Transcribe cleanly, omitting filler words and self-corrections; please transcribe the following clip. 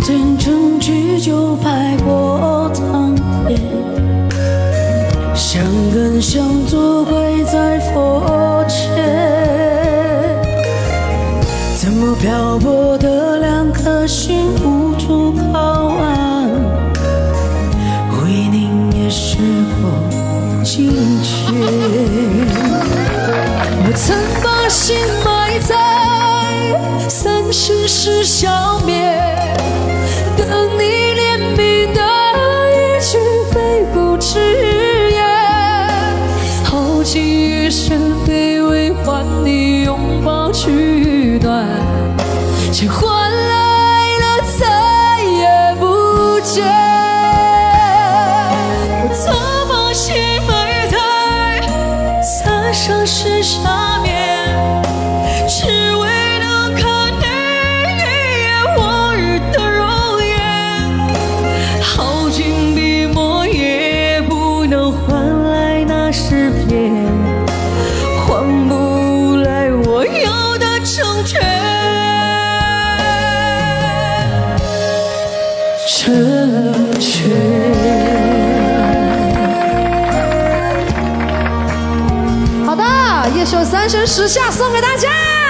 天证据就拍过苍天，想跟想做跪在佛前，怎么漂泊的两颗心无处靠岸，回宁也是过境迁。我曾把心埋在30时消灭，等你怜悯的一句肺腑之言，耗尽余生卑微换你拥抱取暖，却换来了再也不见。我曾把心埋在30时下面，只为能看你一眼往日的容颜，耗尽笔墨也不能换来那诗篇，换不来我要的成全。成全。 好的，一首《三生石下》送给大家。